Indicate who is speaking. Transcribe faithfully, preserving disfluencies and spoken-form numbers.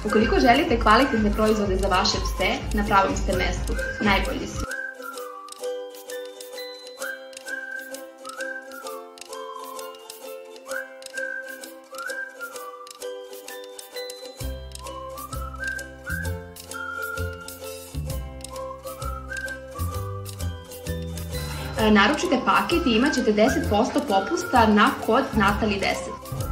Speaker 1: Ukoliko želite kvalitetne proizvode za vaše pse, na pravom ste mestu. Najbolji su. Naručite paket i imat ćete deset posto popusta na kod Natali deset.